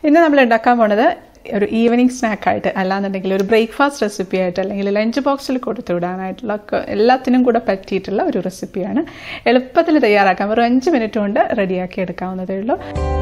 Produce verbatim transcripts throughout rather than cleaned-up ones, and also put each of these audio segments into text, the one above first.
ഇന്ന് നമ്മൾ ഉണ്ടാക്കാൻ പോണത് ഒരു ഈവനിങ് സ്നാക്കായിട്ട് അല്ലാന്നുണ്ടെങ്കിൽ ഒരു ബ്രേക്ക്ഫാസ്റ്റ് റെസിപ്പി ആയിട്ട് അല്ലെങ്കിൽ ലഞ്ച് ബോക്സിൽ കൊടുത്തു വിടാനായിട്ടുള്ള എല്ലാത്തിനും കൂടെ പറ്റിയിട്ടുള്ള ഒരു റെസിപ്പിയാണ്. എളുപ്പത്തിൽ തയ്യാറാക്കാം. വെറും അഞ്ച് മിനിറ്റ് കൊണ്ട് റെഡിയാക്കി എടുക്കാവുന്നതേ ഉള്ളൂ.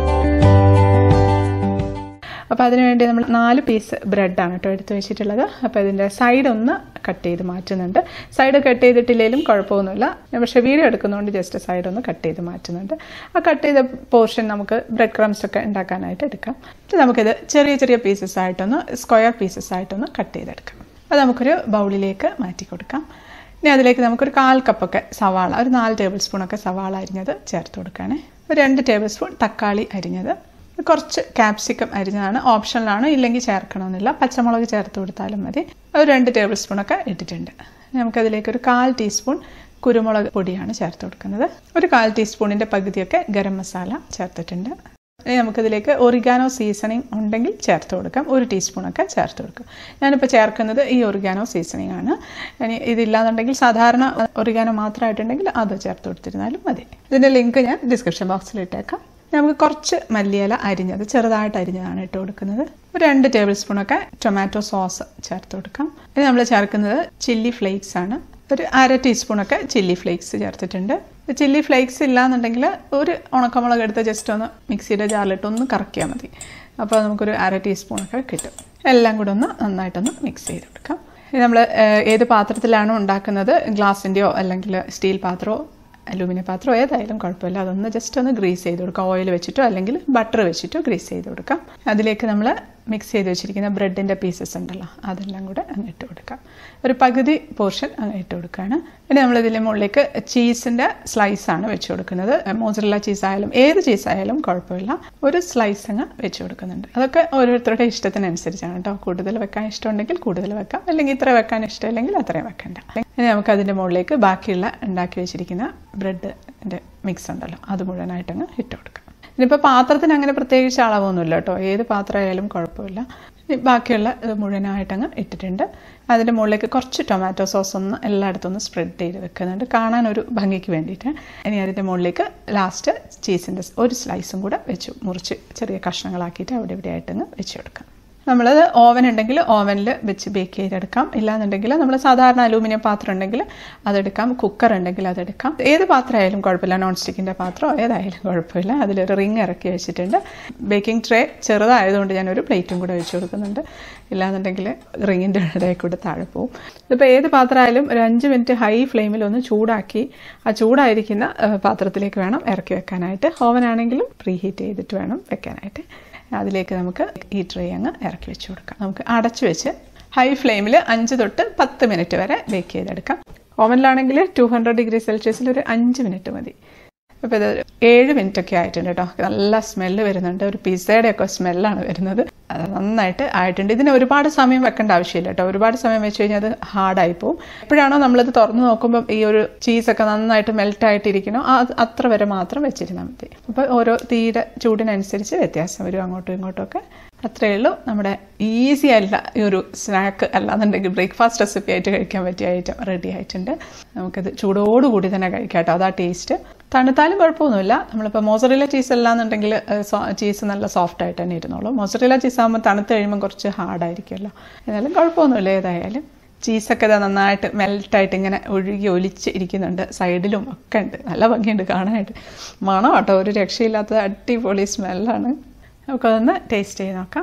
അപ്പോൾ അതിനുവേണ്ടി നമ്മൾ നാല് പീസ് ബ്രെഡാണ് കേട്ടോ എടുത്ത് വെച്ചിട്ടുള്ളത്. അപ്പോൾ ഇതിൻ്റെ സൈഡ് ഒന്ന് കട്ട് ചെയ്ത് മാറ്റുന്നുണ്ട്. സൈഡ് കട്ട് ചെയ്തിട്ടില്ലെങ്കിലും കുഴപ്പമൊന്നുമില്ല, പക്ഷേ വീഡിയോ എടുക്കുന്നതുകൊണ്ട് ജസ്റ്റ് സൈഡ് ഒന്ന് കട്ട് ചെയ്ത് മാറ്റുന്നുണ്ട്. ആ കട്ട് ചെയ്ത പോർഷൻ നമുക്ക് ബ്രെഡ് ക്രംസ് ഒക്കെ ഉണ്ടാക്കാനായിട്ട് എടുക്കാം. നമുക്കിത് ചെറിയ ചെറിയ പീസസ് ആയിട്ടൊന്ന് സ്ക്വയർ പീസസ് ആയിട്ടൊന്ന് കട്ട് ചെയ്തെടുക്കാം. അത് നമുക്കൊരു ബൗളിലേക്ക് മാറ്റി കൊടുക്കാം. ഇനി അതിലേക്ക് നമുക്കൊരു കാൽ കപ്പൊക്കെ സവാള, ഒരു നാല് ടേബിൾ സ്പൂണൊക്കെ സവാള അരിഞ്ഞത് ചേർത്ത് കൊടുക്കുകയാണ്. ഒരു രണ്ട് ടേബിൾ സ്പൂൺ തക്കാളി അരിഞ്ഞത്, കുറച്ച് ക്യാപ്സിക്കം അരിഞ്ഞതാണ്, ഓപ്ഷനിലാണ്, ഇല്ലെങ്കിൽ ചേർക്കണമെന്നില്ല. പച്ചമുളക് ചേർത്ത് കൊടുത്താലും മതി. ഒരു രണ്ട് ടേബിൾ സ്പൂണൊക്കെ ഇട്ടിട്ടുണ്ട്. നമുക്കതിലേക്ക് ഒരു കാൽ ടീസ്പൂൺ കുരുമുളക് പൊടിയാണ് ചേർത്ത് കൊടുക്കുന്നത്. ഒരു കാൽ ടീസ്പൂണിൻ്റെ പകുതിയൊക്കെ ഗരം മസാല ചേർത്തിട്ടുണ്ട്. ഇനി നമുക്കതിലേക്ക് ഒറിഗാനോ സീസണിങ് ഉണ്ടെങ്കിൽ ചേർത്ത് കൊടുക്കാം. ഒരു ടീസ്പൂണൊക്കെ ചേർത്ത് കൊടുക്കാം. ഞാനിപ്പോൾ ചേർക്കുന്നത് ഈ ഒറിഗാനോ സീസണിങ് ആണ്. ഇനി ഇതില്ലാന്നുണ്ടെങ്കിൽ സാധാരണ ഒറിഗാനോ മാത്രമായിട്ടുണ്ടെങ്കിൽ അത് ചേർത്ത് കൊടുത്തിരുന്നാലും മതി. ഇതിൻ്റെ ലിങ്ക് ഞാൻ ഡിസ്ക്രിപ്ഷൻ ബോക്സിൽ ഇട്ടേക്കാം. നമുക്ക് കുറച്ച് മല്ലിയില അരിഞ്ഞത് ചെറുതായിട്ട് അരിഞ്ഞതാണ് ഇട്ട് കൊടുക്കുന്നത്. ഒരു രണ്ട് ടേബിൾ സ്പൂണൊക്കെ ടൊമാറ്റോ സോസ് ചേർത്ത് കൊടുക്കാം. ഇത് നമ്മൾ ചേർക്കുന്നത് ചില്ലി ഫ്ലേക്സ് ആണ്. ഒരു അര ടീസ്പൂണൊക്കെ ചില്ലി ഫ്ലേക്സ് ചേർത്തിട്ടുണ്ട്. ചില്ലി ഫ്ലേക്സ് ഇല്ലാന്നുണ്ടെങ്കിൽ ഒരു ഉണക്കമുളക് എടുത്ത് ജസ്റ്റ് ഒന്ന് മിക്സിയുടെ ജാറിലിട്ട് ഒന്ന് കറക്കിയാൽ മതി. അപ്പോൾ നമുക്കൊരു അര ടീസ്പൂണൊക്കെ കിട്ടും. എല്ലാം കൂടെ ഒന്ന് നന്നായിട്ടൊന്ന് മിക്സ് ചെയ്ത് കൊടുക്കാം. ഇത് നമ്മൾ ഏത് പാത്രത്തിലാണോ ഉണ്ടാക്കുന്നത്, ഗ്ലാസിൻ്റെയോ അല്ലെങ്കിൽ സ്റ്റീൽ പാത്രമോ അലൂമിനിയം പാത്രം ഏതായാലും കുഴപ്പമില്ല, അതൊന്ന് ജസ്റ്റ് ഒന്ന് ഗ്രീസ് ചെയ്ത് കൊടുക്കാം. ഓയിൽ വെച്ചിട്ടോ അല്ലെങ്കിൽ ബട്ടർ വെച്ചിട്ടോ ഗ്രീസ് ചെയ്ത് കൊടുക്കാം. അതിലേക്ക് നമ്മൾ മിക്സ് ചെയ്ത് വെച്ചിരിക്കുന്ന ബ്രെഡിൻ്റെ പീസസ് ഉണ്ടല്ലോ അതെല്ലാം കൂടെ അങ്ങ് ഇട്ട് കൊടുക്കാം. ഒരു പകുതി പോർഷൻ അങ്ങ് ഇട്ട് കൊടുക്കുകയാണ്. പിന്നെ നമ്മളിതിൻ്റെ മുകളിലേക്ക് ചീസിൻ്റെ സ്ലൈസാണ് വെച്ച് കൊടുക്കുന്നത്. മോസറല്ല ചീസായാലും ഏത് ചീസായാലും കുഴപ്പമില്ല, ഒരു സ്ലൈസ് അങ്ങ് വെച്ച് കൊടുക്കുന്നുണ്ട്. അതൊക്കെ ഓരോരുത്തരുടെ ഇഷ്ടത്തിനനുസരിച്ചാണ് കേട്ടോ. കൂടുതൽ വെക്കാൻ ഇഷ്ടമുണ്ടെങ്കിൽ കൂടുതൽ വെക്കാം, അല്ലെങ്കിൽ ഇത്ര വെക്കാൻ ഇഷ്ടമില്ലെങ്കിൽ അത്രയും വെക്കണ്ട. ഇനി നമുക്ക് അതിൻ്റെ മുകളിലേക്ക് ബാക്കിയുള്ള ഉണ്ടാക്കി വെച്ചിരിക്കുന്ന ബ്രെഡിൻ്റെ മിക്സ് ഉണ്ടല്ലോ അത് മുഴുവനായിട്ടങ്ങ് ഇട്ട് കൊടുക്കാം. ഇനിയിപ്പോൾ പാത്രത്തിന് അങ്ങനെ പ്രത്യേകിച്ച് അളവൊന്നുമില്ല കേട്ടോ, ഏത് പാത്രമായാലും കുഴപ്പമില്ല. ബാക്കിയുള്ള ഇത് മുഴുവനായിട്ടങ്ങ് ഇട്ടിട്ടുണ്ട്. അതിൻ്റെ മുകളിലേക്ക് കുറച്ച് ടൊമാറ്റോ സോസ് ഒന്ന് എല്ലായിടത്തും ഒന്ന് സ്പ്രെഡ് ചെയ്ത് വെക്കുന്നുണ്ട്, കാണാൻ ഒരു ഭംഗിക്ക് വേണ്ടിയിട്ട്. ഇനി അതിൻ്റെ മുകളിലേക്ക് ലാസ്റ്റ് ചീസിൻ്റെ ഒരു സ്ലൈസും കൂടെ വെച്ച് മുറിച്ച് ചെറിയ കഷ്ണങ്ങളാക്കിയിട്ട് അവിടെ ഇവിടെ ആയിട്ടങ്ങ് വെച്ച് കൊടുക്കാം. നമ്മളത് ഓവൻ ഉണ്ടെങ്കിൽ ഓവനിൽ വെച്ച് ബേക്ക് ചെയ്തെടുക്കാം. ഇല്ലാന്നുണ്ടെങ്കിൽ നമ്മൾ സാധാരണ അലൂമിനിയം പാത്രം ഉണ്ടെങ്കിൽ അതെടുക്കാം. കുക്കർ ഉണ്ടെങ്കിൽ അതെടുക്കാം. ഏത് പാത്രമായാലും കുഴപ്പമില്ല, നോൺ സ്റ്റിക്കിൻ്റെ പാത്രം ഏതായാലും കുഴപ്പമില്ല. അതിലൊരു റിങ് ഇറക്കി വെച്ചിട്ടുണ്ട്. ബേക്കിംഗ് ട്രേ ചെറുതായതുകൊണ്ട് ഞാനൊരു പ്ലേറ്റും കൂടെ വെച്ച് കൊടുക്കുന്നുണ്ട്. ഇല്ലാന്നുണ്ടെങ്കിൽ റിങ്ങിൻ്റെ ഇടയിൽ കൂടെ താഴെ പോവും. ഇതിപ്പോൾ ഏത് പാത്രമായാലും ഒരു അഞ്ച് മിനിറ്റ് ഹൈ ഫ്ലെയിമിൽ ഒന്ന് ചൂടാക്കി ആ ചൂടായിരിക്കുന്ന പാത്രത്തിലേക്ക് വേണം ഇറക്കി വെക്കാനായിട്ട്. ഓവനാണെങ്കിലും പ്രീ ഹീറ്റ് ചെയ്തിട്ട് വേണം വെക്കാനായിട്ട്. അതിലേക്ക് നമുക്ക് ഈ ട്രേ അങ്ങ് ഇറക്കി വെച്ച് കൊടുക്കാം. നമുക്ക് അടച്ചു വെച്ച് ഹൈ ഫ്ലെയിമിൽ അഞ്ച് തൊട്ട് പത്ത് മിനിറ്റ് വരെ ബേക്ക് ചെയ്തെടുക്കാം. ഓവനിലാണെങ്കിൽ ടു ഹൺഡ്രഡ് ഡിഗ്രി സെൽഷ്യസിൽ ഒരു അഞ്ച് മിനിറ്റ് മതി. അപ്പോൾ ഇത് ഏഴ് മിനിറ്റ് ഒക്കെ ആയിട്ടുണ്ട് കേട്ടോ. നല്ല സ്മെല്ല് വരുന്നുണ്ട്, ഒരു പിസ്സയുടെ ഒക്കെ സ്മെല്ലാണ് വരുന്നത്. അത് നന്നായിട്ട് ആയിട്ടുണ്ട്. ഇതിന് ഒരുപാട് സമയം വെക്കേണ്ട ആവശ്യമില്ല കേട്ടോ. ഒരുപാട് സമയം വെച്ച് കഴിഞ്ഞാൽ അത് ഹാർഡായി പോകും. എപ്പോഴാണോ നമ്മളിത് തുറന്ന് നോക്കുമ്പോൾ ഈ ഒരു ചീസൊക്കെ നന്നായിട്ട് മെൽറ്റായിട്ടിരിക്കണോ അത് അത്ര വരെ മാത്രം വെച്ചിരുന്നാൽ മതി. അപ്പോൾ ഓരോ തീയുടെ ചൂടിനനുസരിച്ച് വ്യത്യാസം വരും അങ്ങോട്ടും ഇങ്ങോട്ടും ഒക്കെ. അത്രയേ ഉള്ളൂ. നമ്മുടെ ഈസി അല്ല ഈ ഒരു സ്നാക്ക് അല്ലാന്നുണ്ടെങ്കിൽ ബ്രേക്ക്ഫാസ്റ്റ് റെസിപ്പി ആയിട്ട് കഴിക്കാൻ പറ്റിയ ഐറ്റം റെഡി ആയിട്ടുണ്ട്. നമുക്കത് ചൂടോടുകൂടി തന്നെ കഴിക്കാം കേട്ടോ, അതാ ടേസ്റ്റ്. തണുത്താലും കുഴപ്പമൊന്നുമില്ല. നമ്മളിപ്പോൾ മോസറല്ല ചീസ് അല്ലാന്നുണ്ടെങ്കിൽ ചീസ് നല്ല സോഫ്റ്റ് ആയിട്ട് തന്നെ ഇരുന്നോളൂ. മോസറല്ല ചീസ് ആകുമ്പോൾ തണുത്ത് കഴിയുമ്പോൾ കുറച്ച് ഹാർഡായിരിക്കുമല്ലോ. എന്നാലും കുഴപ്പമൊന്നുമില്ല. ഏതായാലും ചീസൊക്കെ ഇതാ നന്നായിട്ട് മെൽറ്റായിട്ട് ഇങ്ങനെ ഒഴുകി ഒലിച്ച് ഇരിക്കുന്നുണ്ട്. സൈഡിലും ഒക്കെ ഉണ്ട്. നല്ല ഭംഗിയുണ്ട് കാണാനായിട്ട്. മണം കേട്ടോ, ഒരു രക്ഷയില്ലാത്തത് അടിപൊളി സ്മെല്ലാണ്. നമുക്കതൊന്ന് ടേസ്റ്റ് ചെയ്ത് നോക്കാം.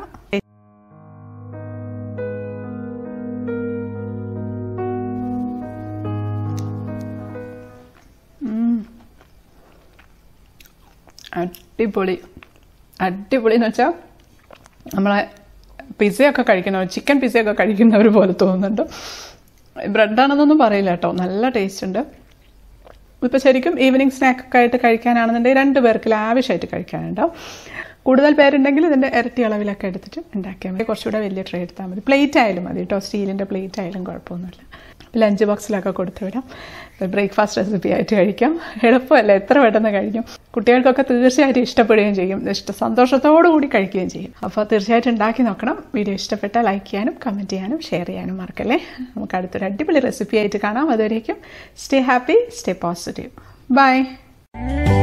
അടിപൊളി അടിപൊളി എന്ന് വെച്ചാൽ നമ്മളെ പിസ്സയൊക്കെ കഴിക്കുന്നവർ, ചിക്കൻ പിസ്സയൊക്കെ കഴിക്കുന്നവർ പോലെ തോന്നുന്നുണ്ട്. ബ്രെഡാണെന്നൊന്നും പറയില്ല കേട്ടോ, നല്ല ടേസ്റ്റ് ഉണ്ട്. ഇപ്പോൾ ശരിക്കും ഈവനിങ് സ്നാക്കൊക്കെ ആയിട്ട് കഴിക്കാനാണെന്നുണ്ടെങ്കിൽ രണ്ട് പേർക്ക് ലാവിഷായിട്ട് കഴിക്കാനുണ്ടാവും. കൂടുതൽ പേരുണ്ടെങ്കിൽ ഇതിൻ്റെ ഇരട്ടി അളവിലൊക്കെ എടുത്തിട്ട് ഉണ്ടാക്കിയാൽ മതി. കുറച്ചുകൂടെ വലിയ ട്രേ എടുത്താൽ മതി. പ്ലേറ്റ് ആയാലും മതി കേട്ടോ, സ്റ്റീലിൻ്റെ പ്ലേറ്റ് ആയാലും കുഴപ്പമൊന്നുമില്ല. ലഞ്ച് ബോക്സിലൊക്കെ കൊടുത്തു വിടാം. ബ്രേക്ക്ഫാസ്റ്റ് റെസിപ്പി ആയിട്ട് കഴിക്കാം. എളുപ്പമല്ല, എത്ര പെട്ടെന്ന് കഴിക്കും. കുട്ടികൾക്കൊക്കെ തീർച്ചയായിട്ടും ഇഷ്ടപ്പെടുകയും ചെയ്യും, ഇഷ്ട സന്തോഷത്തോടു കൂടി കഴിക്കുകയും ചെയ്യും. അപ്പോൾ തീർച്ചയായിട്ടും ഉണ്ടാക്കി നോക്കണം. വീഡിയോ ഇഷ്ടപ്പെട്ടാൽ ലൈക്ക് ചെയ്യാനും കമൻറ്റ് ചെയ്യാനും ഷെയർ ചെയ്യാനും മറക്കല്ലേ. നമുക്ക് അടുത്തൊരു അടിപൊളി റെസിപ്പി ആയിട്ട് കാണാം. അതുവരേക്കും stay happy, stay positive. By.